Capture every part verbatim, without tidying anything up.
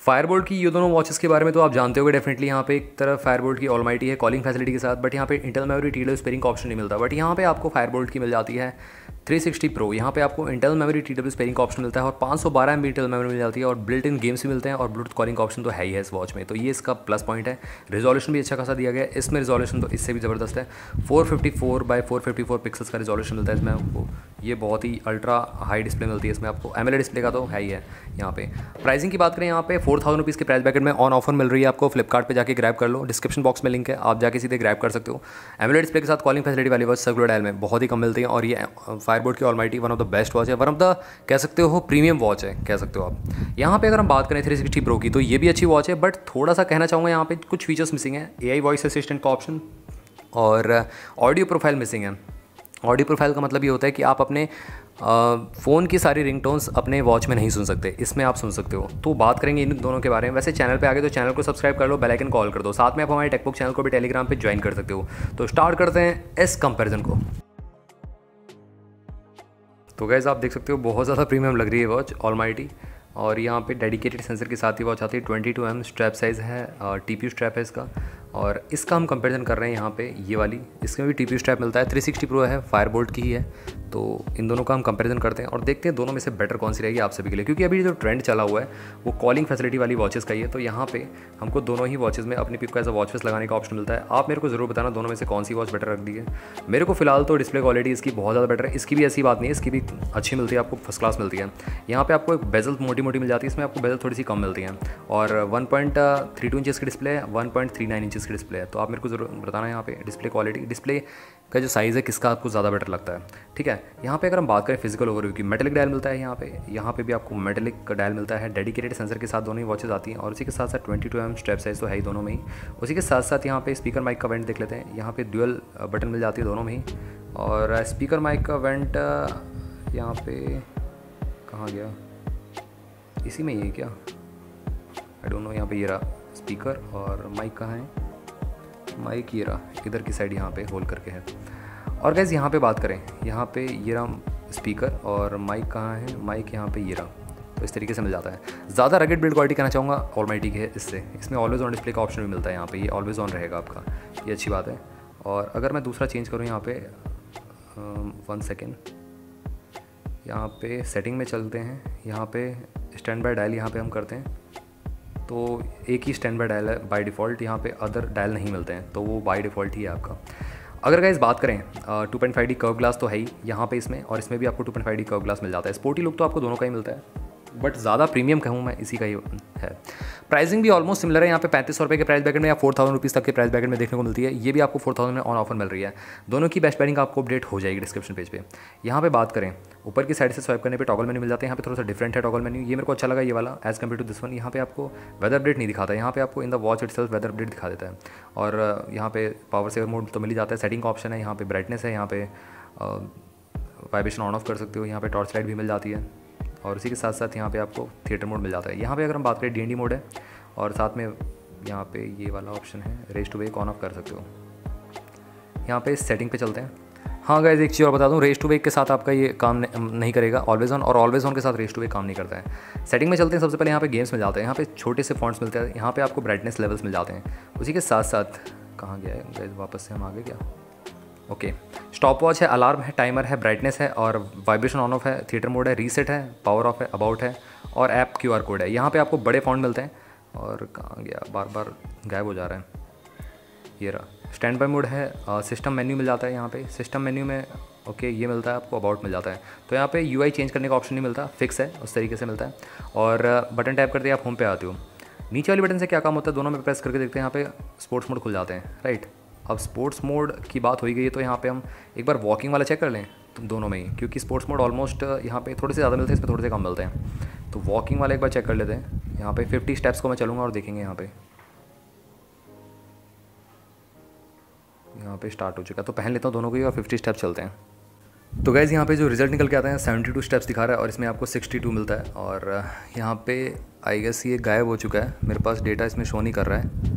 Fireboltt की ये दोनों वॉचेस के बारे में तो आप जानते होंगे डेफिनेटली। यहाँ पे एक तरफ फायरबोल्ट की ऑलमाइटी है कॉलिंग फैसिलिटी के साथ, बट यहाँ पे internal memory T W S pairing का ऑप्शन नहीं मिलता। बट यहाँ पे आपको फायरबोल्ट की मिल जाती है थ्री सिक्सटी प्रो। यहाँ पे आपको internal memory T W S pairing का ऑप्शन मिलता है और पाँच सौ बारह एम बी इंटेल मेमोरी मिल जाती है और बिल्ट इन गेम्स भी मिलते हैं और ब्लूटूथ कॉलिंग का ऑप्शन तो है ही है इस वॉच में, तो ये इसका प्लस पॉइंट है। रिजोल्यूशन भी अच्छा खासा दिया गया है इसमें, रिजोल्यूशन तो इससे भी ज़बरदस्त है। Four fifty four by four fifty four pixels का रिजोल्यूशन मिलता है इसमें आपको। ये बहुत ही अल्ट्रा हाई डिस्प्ले मिलती है इसमें आपको। एमोलेड डिस्प्ले का तो है ही है। यहाँ पे प्राइसिंग की बात करें, यहाँ पे फोर थाउजेंड रुपीज़ के प्राइस बैकेट में ऑन ऑफर मिल रही है आपको। फ्लिपकार्ट पे जाके ग्रैब कर लो, डिस्क्रिप्शन बॉक्स में लिंक है, आप जाके सीधे ग्रैब कर सकते हो। एमोलेड डिस्प्ले के साथ कॉलिंग फैसिलिटी वाली वॉच सर्कुलर डायल में बहुत ही कम मिलती है और ये फायरबोल्ट की Almighty one of the best watch है, वन ऑफ द कह सकते हो प्रीमियम वॉच है कह सकते हो आप। यहाँ पे अगर हम बात करें थ्री सिक्सटी प्रो की तो ये भी अच्छी वॉच है, बट थोड़ा सा कहना चाहूँगा यहाँ पे कुछ फीचर्स मिसिंग है। ए आई वॉइस असिस्टेंट का ऑप्शन और ऑडियो प्रोफाइल मिसिंग है। ऑडियो प्रोफाइल का मतलब ये होता है कि आप अपने फ़ोन की सारी रिंगटोन्स अपने वॉच में नहीं सुन सकते, इसमें आप सुन सकते हो। तो बात करेंगे इन दोनों के बारे में। वैसे चैनल पे आगे तो चैनल को सब्सक्राइब कर लो, बेल आइकन कॉल कर दो, साथ में आप हमारे टेकबुक चैनल को भी टेलीग्राम पे ज्वाइन कर सकते हो। तो स्टार्ट करते हैं इस कंपैरिजन को। तो गाइस आप देख सकते हो बहुत ज़्यादा प्रीमियम लग रही है वॉच ऑलमाइटी, और यहाँ पे डेडिकेटेड सेंसर के साथ ही वॉच आती है। Twenty two M strap size है, टी पी यू स्ट्रैप है इसका, और इसका हम कंपैरिजन कर रहे हैं यहाँ पे ये वाली, इसमें भी टी पी यू स्ट्रैप मिलता है। थ्री सिक्सटी प्रो है, फायरबोल्ट की ही है, तो इन दोनों का हम कंपैरिजन करते हैं और देखते हैं दोनों में से बेटर कौन सी रहेगी आप सभी के लिए, क्योंकि अभी जो ट्रेंड चला हुआ है वो कॉलिंग फैसिलिटी वाली वॉचेस का ही है। तो यहाँ पे हमको दोनों ही वॉचेस में अपनी पिक को एज अ वॉच फेस लगाने का ऑप्शन मिलता है। आप मेरे को जरूर बताना दोनों में से कौन सी वॉच बेटर रख दी है। मेरे को फिलहाल तो डिस्प्ले क्वालिटी इसकी बहुत ज़्यादा बेटर है, इसकी भी ऐसी बात नहीं है, इसकी भी अच्छी मिलती है, आपको फर्स्ट क्लास मिलती है। यहाँ पे आपको एक बेजल मोटी मोटी मिल जाती है, इसमें आपको बेजल थोड़ी सी कम मिलती है, और one point three two inches की डिस्प्ले है, one point three nine inches की डिस्प्ले है। तो आप मेरे को जरूर बताना यहाँ पे डिस्प्ले क्वालिटी, डिस्प्ले का जो साइज़ है किसका आपको ज़्यादा बेटर लगता है। ठीक है, यहाँ पे अगर हम बात करें फिजिकल ओवरव्यू की, मेटेलिक डायल मिलता है यहाँ पे, यहाँ पे भी आपको मेटेलिक डायल मिलता है, डेडिकेटेड सेंसर के साथ दोनों ही वॉचेस आती हैं, और उसी के साथ साथ twenty two M strap size तो है ही दोनों में ही। उसी के साथ साथ यहाँ पे स्पीकर माइक का वेंट देख लेते हैं, यहाँ पे ड्यूअल बटन मिल जाती है दोनों में ही, और स्पीकर माइक का वेंट यहाँ पे कहाँ गया, इसी में ही है क्या, आई डोंट नो। यहाँ पे ये रहा स्पीकर, और माइक कहाँ है, माइक ये रहा इधर की साइड यहाँ पे होल्ड करके है। और गैस यहाँ पे बात करें, यहाँ पे ये रहा स्पीकर, और माइक कहाँ है, माइक यहाँ पे ये रहा, तो इस तरीके से मिल जाता है। ज़्यादा रगेड बिल्ड क्वालिटी कहना चाहूँगा ऑलमाइटी के है इससे। इसमें ऑलवेज ऑन डिस्प्ले का ऑप्शन भी मिलता है यहाँ पे, ये ऑलवेज ऑन रहेगा आपका, ये अच्छी बात है। और अगर मैं दूसरा चेंज करूँ यहाँ पे, वन सेकेंड, यहाँ पे सेटिंग में चलते हैं, यहाँ पे स्टैंड बाय डायल यहाँ पे हम करते हैं, तो एक ही स्टैंड बाय डायल है बाय डिफ़ॉल्ट, यहाँ पे अदर डायल नहीं मिलते हैं, तो वो बाय डिफ़ॉल्ट ही है आपका। अगर गाइस बात करें two point five D curve glass तो है ही यहाँ पे इसमें, और इसमें भी आपको two point five D curve glass मिल जाता है। स्पोर्टी लुक तो आपको दोनों का ही मिलता है, बट ज़्यादा प्रीमियम कहूँ मैं इसी का ही है। प्राइसिंग भी ऑलमोस्ट सिमिलर है, यहाँ पे पैंतीस सौ रुपये के प्राइस बैकेट में या फोर थाउजेंड रुपीज़ तक के प्राइस बैकेट में देखने को मिलती है। ये भी आपको फोर थाउजेंड में ऑन ऑफर मिल रही है। दोनों की बेस्ट प्राइसिंग आपको अपडेट हो जाएगी डिस्क्रिप्शन पेज पे। यहाँ पे बात करें, ऊपर की साइड से स्वाइप करने पे टॉगल मेन्यू मिल जाते हैं। यहाँ पे थोड़ा सा डिफरेंट है टॉगल मेन्यू, ये मेरे को अच्छा लगा ये वाला as compare to this one. यहाँ पे आपको वेदर अपडेट नहीं दिखाता है, यहाँ पे आपको in the watch itself weather update दिखा देता है। और यहाँ पे पावर सेवर मोड तो मिल ही जाता है, सेटिंग का ऑप्शन है, यहाँ पे ब्राइटनेस है, यहाँ पे वाइब्रेशन ऑन ऑफ कर सकते हो, यहाँ पे टॉर्च लाइट भी मिल जाती है, और उसी के साथ साथ यहाँ पे आपको थिएटर मोड मिल जाता है। यहाँ पे अगर हम बात करें डी एन डी मोड है, और साथ में यहाँ पे ये वाला ऑप्शन है raise to wake on off कर सकते हो। यहाँ पे सेटिंग पे चलते हैं। हाँ गाइस, एक चीज़ और बता दूँ, रेस टू वेक के साथ आपका ये काम नहीं करेगा ऑलवेज ऑन, और ऑलवेज ऑन के साथ रेस टू वेक काम नहीं करता है। सेटिंग में चलते हैं, सबसे पहले यहाँ पे गेम्स मिल जाते हैं, यहाँ पे छोटे से फॉन्ट्स मिलते हैं, यहाँ पे आपको ब्राइटनेस लेवल्स मिल जाते हैं। उसी के साथ साथ कहाँ गया है गाइस, वापस से हम आगे क्या, ओके, स्टॉप वॉच है, अलार्म है, टाइमर है, ब्राइटनेस है, और वाइब्रेशन ऑन ऑफ है, थिएटर मोड है, रीसेट है, पावर ऑफ है, अबाउट है, और ऐप क्यू आर कोड है। यहाँ पे आपको बड़े फॉन्ट मिलते हैं, और कहाँ गया, बार बार गायब हो जा रहा है, ये रहा स्टैंड बाय मोड है, सिस्टम मेन्यू मिल जाता है। यहाँ पे सिस्टम मेन्यू में ओके ये मिलता है आपको, अबाउट मिल जाता है। तो यहाँ पे यूआई चेंज करने का ऑप्शन नहीं मिलता, फिक्स है, उस तरीके से मिलता है। और बटन टैप करते ही आप होम पे आते हो। नीचे वाली बटन से क्या काम होता है, दोनों में प्रेस करके देखते हैं, यहाँ पे स्पोर्ट्स मोड खुल जाते हैं, राइट। अब स्पोर्ट्स मोड की बात हो ही गई है, तो यहाँ पे हम एक बार वॉकिंग वाला चेक कर लें, तो दोनों में ही, क्योंकि स्पोर्ट्स मोड ऑलमोस्ट यहाँ पे थोड़े से ज़्यादा मिलते हैं, इसमें थोड़े से कम मिलते हैं। तो वॉकिंग वाला एक बार चेक कर लेते हैं। यहाँ पे फिफ्टी स्टेप्स को मैं चलूँगा और देखेंगे यहाँ पे यहाँ पे स्टार्ट हो चुका है। तो पहन लेता हूँ दोनों को ही और फिफ्टी स्टेप्स चलते हैं। तो गाइज़ यहाँ पे जो रिजल्ट निकल के आते हैं सेवेंटी टू स्टेप्स दिखा रहा है, और इसमें आपको सिक्सटी टू मिलता है। और यहाँ पे आई गेस ये गायब हो चुका है, मेरे पास डेटा इसमें शो नहीं कर रहा है।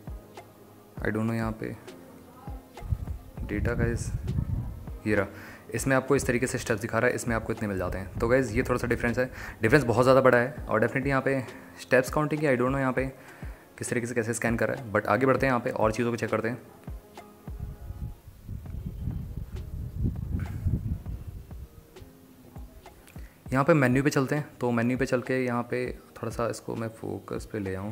आई डोंट नो यहाँ पे डेटा गाइस, ये रहा इसमें आपको इस तरीके से स्टेप्स दिखा रहा है, इसमें आपको इतने मिल जाते हैं। तो गाइज़ ये थोड़ा सा डिफरेंस है, डिफरेंस बहुत ज़्यादा बड़ा है। और डेफिनेटली यहाँ पे स्टेप्स काउंटिंग की आई डोंट नो यहाँ पे किस तरीके से कैसे स्कैन कर रहा है, बट आगे बढ़ते हैं, यहाँ पे और चीज़ों को चेक करते हैं। यहाँ पे मेन्यू पे चलते हैं, तो मेन्यू पे चल के यहाँ पे थोड़ा सा इसको मैं फोकस पे ले आऊँ।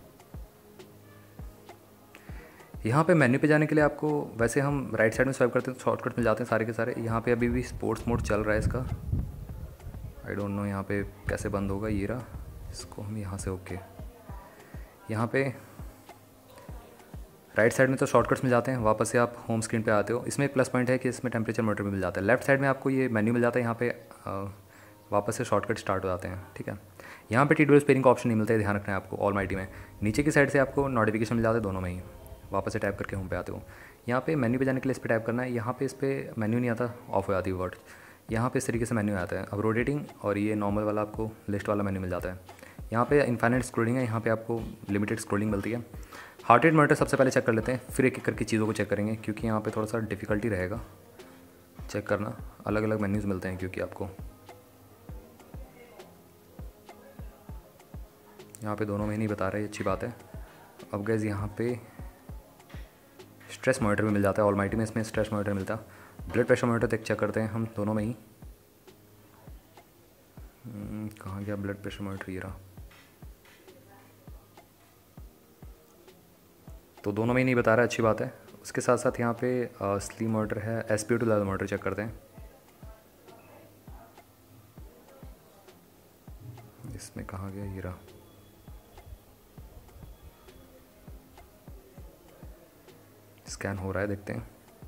यहाँ पे मेन्यू पे जाने के लिए आपको, वैसे हम राइट साइड में स्वाइप करते हैं तो शॉर्टकट मिल जाते हैं सारे के सारे। यहाँ पे अभी भी स्पोर्ट्स मोड चल रहा है इसका, आई डोंट नो यहाँ पे कैसे बंद होगा। ये रहा, इसको हम यहाँ से ओके। यहाँ पे राइट साइड में तो शॉर्टकट्स मिल जाते हैं, वापस से आप होम स्क्रीन पे आते हो। इसमें एक प्लस पॉइंट है कि इसमें टेम्परेचर मॉनिटर भी मिल जाता है। लेफ्ट साइड में आपको ये मेन्यू मिल जाता है, यहाँ पे आ, वापस से शॉर्टकट स्टार्ट हो जाते हैं, ठीक है। यहाँ पे टीडब्ल्यू स्पेलिंग का ऑप्शन नहीं मिलता है, ध्यान रखना है आपको ऑलमाइटी में। नीचे की साइड से आपको नोटिफिकेशन मिल जाते हैं दोनों में ही, वापस से टैप करके होम पे आते हो। यहाँ पे मेन्यू पे जाने के लिए इस पर टैप करना है। यहाँ पे इस पर मेन्यू नहीं आता, ऑफ हो जाती है वर्ड। यहाँ पे इस तरीके से मेन्यू आता है। अब रोटेटिंग और ये नॉर्मल वाला आपको लिस्ट वाला मेन्यू मिल जाता है। यहाँ पे इनफाइनाइट स्क्रॉलिंग है, यहाँ पे आपको लिमिटेड स्क्रॉलिंग मिलती है। हार्ट रेट मॉनिटर सबसे पहले चेक कर लेते हैं, फिर एक एक करके चीज़ों को चेक करेंगे, क्योंकि यहाँ पे थोड़ा सा डिफ़िकल्टी रहेगा चेक करना। अलग अलग मेन्यूज़ मिलते हैं क्योंकि आपको यहाँ पे दोनों में नहीं बता रहे, अच्छी बात है। अब गाइस यहाँ पे स्ट्रेस मॉनिटर भी मिल जाता है ऑलमाइटी में, इसमें स्ट्रेस मॉनिटर मिलता है। ब्लड प्रेशर मॉनिटर तक चेक करते हैं हम दोनों में ही। कहाँ गया ब्लड प्रेशर मॉनिटर, ये रहा। तो दोनों में ही नहीं बता रहा है, अच्छी बात है। उसके साथ साथ यहाँ पे स्लीप मॉनिटर है, S P O two level monitor check करते हैं। इसमें कहाँ गया, ये रहा। स्कैन हो रहा है, देखते हैं।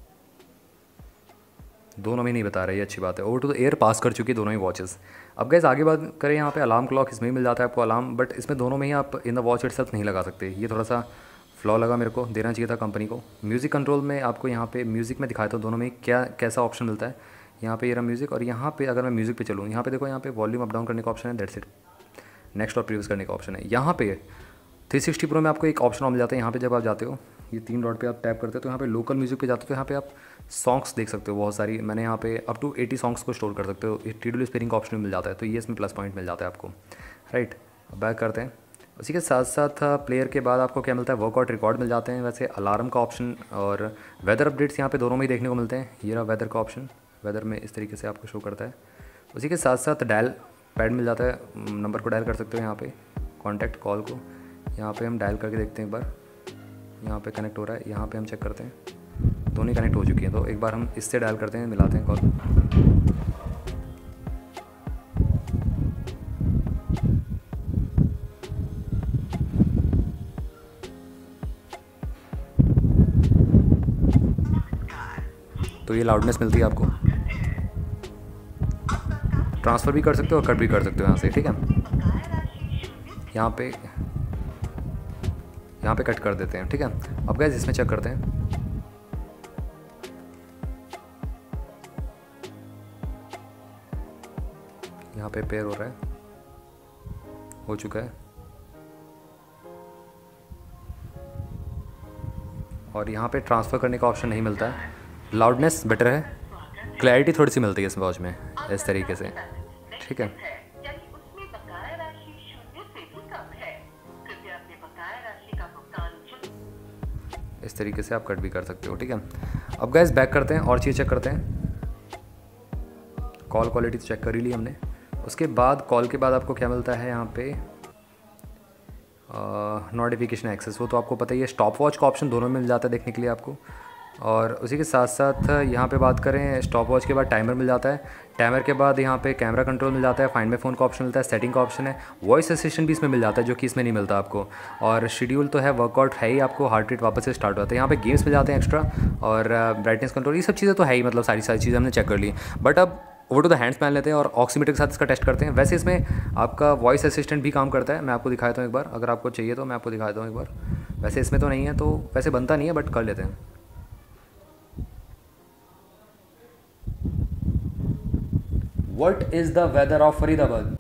दोनों में नहीं बता रहा है, ये अच्छी बात है। Over to the air pass कर चुकी है दोनों ही वॉचेस। अब गैस आगे बात करें, यहाँ पे अलार्म क्लॉक इसमें ही मिल जाता है आपको अलार्म, बट इसमें दोनों में ही आप इन द वॉच इटसेल्फ नहीं लगा सकते। ये थोड़ा सा फ्लॉ लगा मेरे को, देना चाहिए था कंपनी को। म्यूज़िक कंट्रोल में आपको यहाँ पे म्यूज़िक में दिखाया था दोनों में क्या कैसा ऑप्शन मिलता है। यहाँ पे ये रहा म्यूज़िक, और यहाँ पे अगर मैं म्यूज़िक पे चलूँ, यहाँ पे देखो, यहाँ पे वॉल्यूम अप डाउन करने का ऑप्शन है, दैट्स इट। नेक्स्ट और प्रीवियस करने का ऑप्शन है। यहाँ पे थ्री सिक्सटी प्रो में आपको एक ऑप्शन और मिल जाता है। यहाँ पे जब आप जाते हो, ये तीन डॉट पे आप टैप करते हो, तो यहाँ पे लोकल म्यूज़िक पे जाते हो, तो यहाँ पे आप सॉन्ग्स देख सकते हो बहुत सारी। मैंने यहाँ पे अप टू एटी सॉन्ग्स को स्टोर कर सकते हो। टीडब्ल्यू स्पेलिंग का ऑप्शन मिल जाता है, तो ये इसमें प्लस पॉइंट मिल जाता है आपको, राइट। बैक करते हैं। उसी के साथ साथ प्लेयर के बाद आपको क्या मिलता है, वर्कआउट रिकॉर्ड मिल जाते हैं। वैसे अलार्म का ऑप्शन और वेदर अपडेट्स यहाँ पे दोनों में ही देखने को मिलते हैं। ये रहा वेदर का ऑप्शन, वेदर में इस तरीके से आपको शो करता है। उसी के साथ साथ डायल पैड मिल जाता है, नंबर को डायल कर सकते हो यहाँ पे, कॉन्टैक्ट कॉल को यहाँ पे हम डायल करके देखते हैं एक बार। यहाँ पे कनेक्ट हो रहा है, यहाँ पे हम चेक करते हैं, दोनों कनेक्ट हो चुकी हैं। तो एक बार हम इससे डायल करते हैं, मिलाते हैं कॉल। तो ये लाउडनेस मिलती है आपको। ट्रांसफ़र भी कर सकते हो और कट भी कर सकते हो यहाँ से, ठीक है। यहाँ पे यहाँ पे कट कर देते हैं, ठीक है। अब गाइस इसमें चेक करते हैं। यहाँ पे पेयर हो रहा है, हो चुका है। और यहाँ पे ट्रांसफ़र करने का ऑप्शन नहीं मिलता है। लाउडनेस बेटर है, क्लैरिटी थोड़ी सी मिलती है इस वॉच में, इस तरीके से, ठीक है। इस तरीके से आप कट भी कर सकते हो, ठीक है। अब गाइस बैक करते हैं और चीज़ चेक करते हैं। कॉल क्वालिटी तो चेक कर ही ली हमने। उसके बाद कॉल के बाद आपको क्या मिलता है यहाँ पे, नोटिफिकेशन एक्सेस, वो तो आपको पता ही है। स्टॉप वॉच का ऑप्शन दोनों में मिल जाता है देखने के लिए आपको। और उसी के साथ साथ यहाँ पे बात करें, स्टॉप वॉच के बाद टाइमर मिल जाता है। टाइमर के बाद यहाँ पे कैमरा कंट्रोल मिल जाता है, फाइंड माय फ़ोन का ऑप्शन मिलता है, सेटिंग का ऑप्शन है, वॉइस असिस्टेंट भी इसमें मिल जाता है जो कि इसमें नहीं मिलता आपको। और शेड्यूल तो है, वर्कआउट है ही आपको, हार्ट रेट वापस से स्टार्ट होता है। यहाँ पे गेम्स मिल जाते हैं एक्स्ट्रा, और ब्राइटनेस कंट्रोल, ये सब चीज़ें तो है ही, मतलब सारी सारी चीज़ें हमने चेक कर ली। बट अब ओवर टू द हैंड्स पहन लेते हैं और ऑक्सीमीटर के साथ इसका टेस्ट करते हैं। वैसे इसमें आपका वॉइस असिस्टेंट भी काम करता है, मैं आपको दिखाता हूँ एक बार, अगर आपको चाहिए तो मैं आपको दिखाता हूँ एक बार। वैसे इसमें तो नहीं है, तो वैसे बनता नहीं है, बट कर लेते हैं। What is the weather of Faridabad?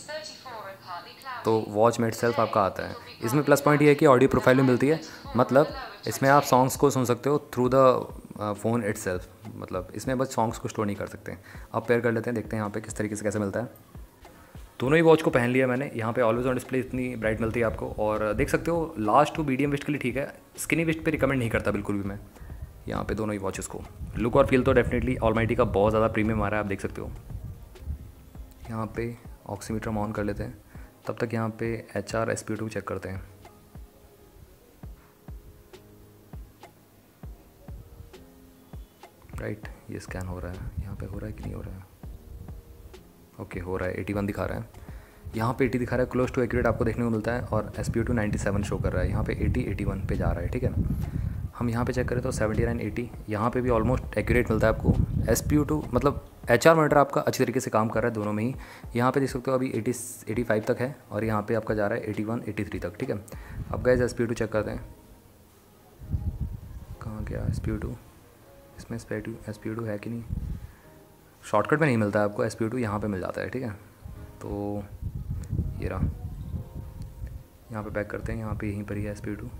तो वॉच में इटसेल्फ आपका आता है। इसमें प्लस पॉइंट ये है कि ऑडियो प्रोफाइल भी मिलती है, मतलब इसमें आप सॉन्ग्स को सुन सकते हो थ्रू द फ़ोन इट्सेल्फ, मतलब इसमें बस सॉन्ग्स को स्टोर नहीं कर सकते। अब पेयर कर लेते हैं, देखते हैं यहाँ पे किस तरीके से कैसे मिलता है। दोनों ही वॉच को पहन लिया मैंने। यहाँ पे ऑलवेज ऑन डिस्प्ले इतनी ब्राइट मिलती है आपको, और देख सकते हो लास्ट टू मीडियम वेस्ट के लिए ठीक है, स्किनी वेस्ट पे रिकमेंड नहीं करता बिल्कुल भी मैं यहाँ पे दोनों ही वॉचेस को। लुक और फील तो डेफिनेटली ऑलमाइटी का बहुत ज़्यादा प्रीमियम आ रहा है, आप देख सकते हो। यहाँ पे ऑक्सीमीटर ऑन कर लेते हैं, तब तक यहाँ पे H R S P two check करते हैं। राइट, ये स्कैन हो रहा है, यहाँ पे हो रहा है कि नहीं हो रहा है? ओके okay, हो रहा है, इक्यासी दिखा रहा है, यहाँ पे अस्सी दिखा रहा है, क्लोज टू एक्यूरेट आपको देखने को मिलता है। और S P two ninety seven show कर रहा है, यहाँ पे अस्सी इक्यासी पे जा रहा है, ठीक है ना। हम यहाँ पे चेक करें तो सेवेंटी नाइन अस्सी, यहाँ पे भी ऑलमोस्ट एक्यूरेट मिलता है आपको। एस पी टू मतलब एच आर मॉनिटर आपका अच्छी तरीके से काम कर रहा है दोनों में ही। यहाँ पे देख सकते हो अभी अस्सी पचासी तक है, और यहाँ पे आपका जा रहा है इक्यासी तिरासी तक, ठीक है। अब guys S P two check करते हैं, कहाँ गया एस पी टू? इसमें S P two S P two है कि नहीं? शॉर्टकट में नहीं मिलता है आपको एस पी टू, यहाँ पे मिल जाता है, ठीक है। तो ये रहा, यहाँ पे बैक करते हैं, यहाँ पे यहीं पर ही है एस पी टू।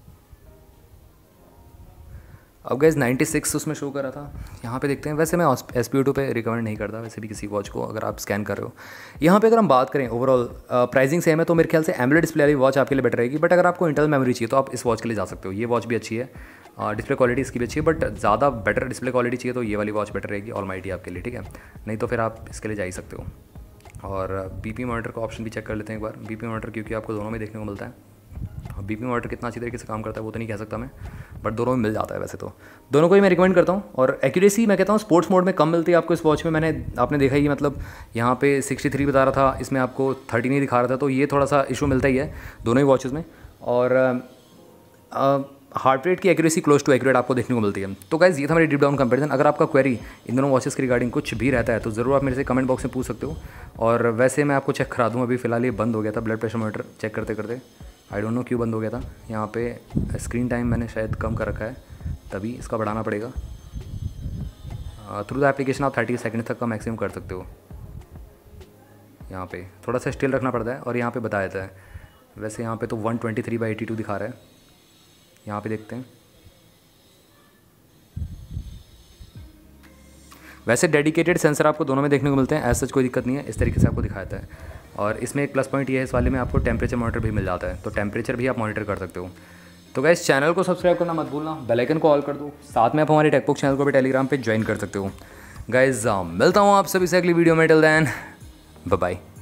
अब गाइस छियानवे उसमें शो कर रहा था, यहाँ पे देखते हैं। वैसे मैं एस पी टू पे रिकमेंड नहीं करता वैसे भी किसी वॉच को, अगर आप स्कैन कर रहे हो। यहाँ पे अगर हम बात करें ओवरऑल प्राइसिंग सेम है, तो मेरे ख्याल से एमोलेड डिस्प्ले वाली वॉच आपके लिए बेटर रहेगी। बट अगर आपको इंटरनल मेमोरी चाहिए तो आप इस वॉच के लिए जा सकते हो। ये वॉच भी अच्छी है, डिस्प्ले क्वालिटी इसकी भी अच्छी है, बट ज़्यादा बेटर डिस्प्ले क्वालिटी चाहिए तो ये वाली वॉच बेटर रहेगी ऑलमाइटी आपके लिए, ठीक है। नहीं तो फिर आप इसके लिए जा ही सकते हो। और बीपी मॉनिटर का ऑप्शन भी चेक कर लेते हैं एक बार। बीपी मॉनिटर क्योंकि आपको दोनों में देखने को मिलता है। बीपी मॉनिटर कितना अच्छी तरीके से काम करता है वो तो नहीं कह सकता मैं, बट दोनों में मिल जाता है वैसे तो। दोनों को ही मैं रिकमेंड करता हूँ। और एक्यूरेसी मैं कहता हूँ स्पोर्ट्स मोड में कम मिलती है आपको इस वॉच में। मैंने आपने देखा ही, मतलब यहाँ पे तिरसठ बता रहा था, इसमें आपको तीस नहीं दिखा रहा था, तो ये थोड़ा सा इशू मिलता ही है दोनों ही वॉचेस में। और हार्ट रेट की एक्यूरेसी क्लोज टू एक्यूरेट आपको देखने को मिलती है। तो गाइस ये था मेरी डीप डाउन कंपैरिजन। अगर आपका क्वेरी इन दोनों वॉचेस के रिगार्डिंग कुछ भी रहता है तो ज़रूर आप मेरे से कमेंट बॉक्स में पूछ सकते हो। और वैसे मैं आपको चेक करा दूँ, अभी फ़िलहाल ये बंद हो गया था ब्लड प्रेशर मॉनिटर चेक करते करते, आई डोंट नो क्यों बंद हो गया था। यहाँ पे स्क्रीन टाइम मैंने शायद कम कर रखा है, तभी इसका बढ़ाना पड़ेगा। थ्रू द एप्लीकेशन आप थर्टी सेकेंड तक का मैक्सिमम कर सकते हो। यहाँ पे थोड़ा सा स्टिल रखना पड़ता है, और यहाँ पे बताया जाता है। वैसे यहाँ पे तो one twenty three by eighty two दिखा रहा है, यहाँ पे देखते हैं। वैसे डेडिकेटेड सेंसर आपको दोनों में देखने को मिलते हैं, ऐसा कोई दिक्कत नहीं है, इस तरीके से आपको दिखाता है। और इसमें एक प्लस पॉइंट ये है, इस वाले में आपको टेम्परेचर मॉनिटर भी मिल जाता है, तो टेम्परेचर भी आप मॉनिटर कर सकते हो। तो गाइस चैनल को सब्सक्राइब करना मत भूलना, बेल आइकन को ऑल कर दो। साथ में आप हमारे टेकबुक चैनल को भी टेलीग्राम पे ज्वाइन कर सकते हो। गाइस मिलता हूँ आप सभी से अगली वीडियो में, टिल देन बाय बाय।